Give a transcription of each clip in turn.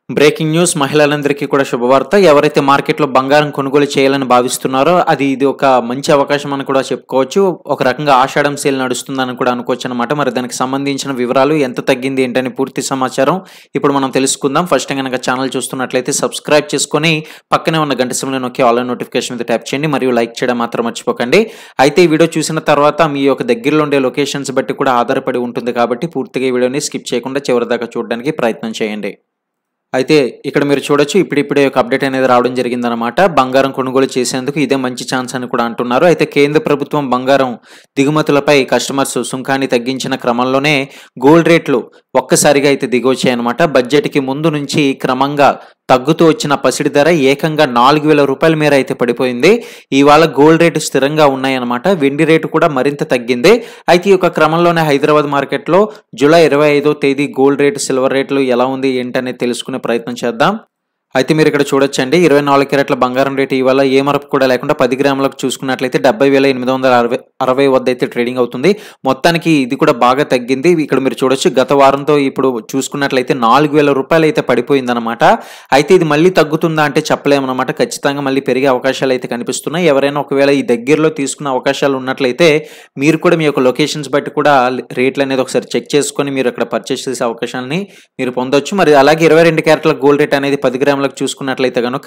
Breaking news మహిళలందరికీ కూడా శుభవార్త. ఎవరైతే మార్కెట్‌లో బంగారం కొనుగోలు చేయాలని భావిస్తున్నారో ఇది ఒక మంచి అవకాశం అని కూడా చెప్పుకోవచ్చు. ఒక రకంగా ఆషాఢం సేల్ నడుస్తుందని కూడా అనుకోవచ్చనమాట. మరి దానికి సంబంధించిన వివరాలు ఎంత తగ్గింది ఏంటని పూర్తి సమాచారం ఇప్పుడు మనం తెలుసుకుందాం. ఫస్ట్ టైం గనక ఛానల్ చూస్తున్నట్లయితే సబ్స్క్రైబ్ చేసుకొని పక్కనే ఉన్న గంట సింబల్‌ని నొక్కి ఆల్ నోటిఫికేషన్ మీద ట్యాప్ చేయండి. మరియు లైక్ చేయడం మాత్రం మర్చిపోకండి. అయితే ఈ వీడియో చూసిన తర్వాత మీ యొక్క దగ్గరలో ఉండే లొకేషన్స్ బట్టి కూడా ఆధారపడి ఉంటుంది కాబట్టి పూర్తిగా ఈ వీడియోని స్కిప్ చేయకుండా చివరిదాకా చూడడానికి ప్రయత్నం చేయండి. అయితే ఇక్కడ మీరు చూడొచ్చు ఇప్పుడిప్పుడే ఒక అప్డేట్ అనేది రావడం జరిగిందనమాట. బంగారం కొనుగోలు చేసేందుకు ఇదే మంచి ఛాన్స్ అని కూడా అంటున్నారు. అయితే కేంద్ర ప్రభుత్వం బంగారం దిగుమతులపై కస్టమర్స్ సుంకాన్ని తగ్గించిన క్రమంలోనే గోల్డ్ రేట్లు ఒక్కసారిగా అయితే దిగొచ్చాయన్నమాట. బడ్జెట్‌కి ముందు నుంచి క్రమంగా తగ్గుతూ వచ్చిన పసిడి ధర ఏకంగా 4,000 రూపాయల మేర అయితే పడిపోయింది. ఇవాళ గోల్డ్ రేటు స్థిరంగా ఉన్నాయన్నమాట. వెండి రేటు కూడా మరింత తగ్గింది. అయితే ఈ యొక్క క్రమంలోనే హైదరాబాద్ మార్కెట్‌లో జూలై 25వ తేదీ గోల్డ్ రేటు, సిల్వర్ రేట్లు ఎలా ఉంది ఏంటనేది తెలుసుకునే ప్రయత్నం చేద్దాం. అయితే మీరు ఇక్కడ చూడొచ్చండి 24 క్యారెట్ల బంగారం రేటు ఇవాళ ఏ మార్పు కూడా లేకుండా 10 గ్రాములకు చూసుకున్నట్లయితే 70,860 వద్ద అయితే ట్రేడింగ్ అవుతుంది. మొత్తానికి ఇది కూడా బాగా తగ్గింది. ఇక్కడ మీరు చూడొచ్చు గత వారంతో ఇప్పుడు చూసుకున్నట్లయితే 4,000 రూపాయలు అయితే పడిపోయిందనమాట. అయితే ఇది మళ్ళీ తగ్గుతుందా అంటే చెప్పలేమన్నమాట. ఖచ్చితంగా మళ్ళీ పెరిగే అవకాశాలు అయితే కనిపిస్తున్నాయి. ఎవరైనా ఒకవేళ ఈ దగ్గరలో తీసుకునే అవకాశాలు ఉన్నట్లయితే మీరు కూడా మీ యొక్క లొకేషన్స్ బట్టి కూడా రేట్లు అనేది ఒకసారి చెక్ చేసుకొని మీరు అక్కడ పర్చేస్ చేసే అవకాశాలని మీరు పొందొచ్చు. మరి అలాగే 22 క్యారెట్ల గోల్డ్ రేట్ అనేది 10 గ్రాములకు చూసుకున్నట్లయితే గనుక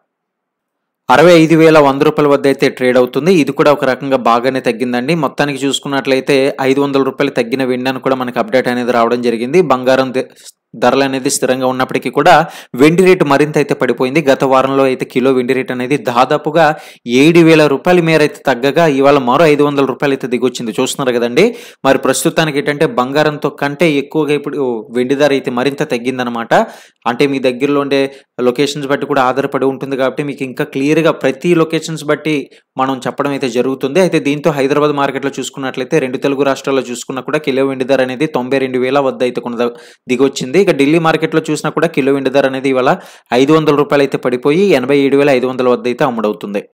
65,100 రూపాయల వద్ద అయితే ట్రేడ్ అవుతుంది. ఇది కూడా ఒక రకంగా బాగానే తగ్గిందండి. మొత్తానికి చూసుకున్నట్లయితే 500 రూపాయలు తగ్గిన వెండి అని కూడా మనకు అప్డేట్ అనేది రావడం జరిగింది. బంగారం ధరలు అనేది స్థిరంగా ఉన్నప్పటికీ కూడా వెండి రేటు మరింత అయితే పడిపోయింది. గత వారంలో అయితే కిలో వెండి రేట్ అనేది దాదాపుగా 7,000 రూపాయల మేర అయితే తగ్గగా ఇవాళ మరో 500 రూపాయలు అయితే దిగొచ్చింది. చూస్తున్నారు కదండి. మరి ప్రస్తుతానికి ఏంటంటే బంగారంతో కంటే ఎక్కువగా ఇప్పుడు వెండి ధర అయితే మరింత తగ్గిందనమాట. అంటే మీ దగ్గరలో ఉండే లొకేషన్స్ బట్టి కూడా ఆధారపడి ఉంటుంది కాబట్టి మీకు ఇంకా క్లియర్గా ప్రతి లొకేషన్స్ బట్టి మనం చెప్పడం అయితే జరుగుతుంది. అయితే దీంతో హైదరాబాద్ మార్కెట్లో చూసుకున్నట్లయితే 2 తెలుగు రాష్ట్రాల్లో చూసుకున్నా కూడా కిలో వెండి ధర అనేది 92,000 వద్ద అయితే దిగొచ్చింది. ఇక ఢిల్లీ మార్కెట్లో చూసినా కూడా కిలో వెండి ధర అనేది ఇవాళ 500 రూపాయలు అయితే పడిపోయి 87,500 వద్ద అయితే అమ్ముడవుతుంది.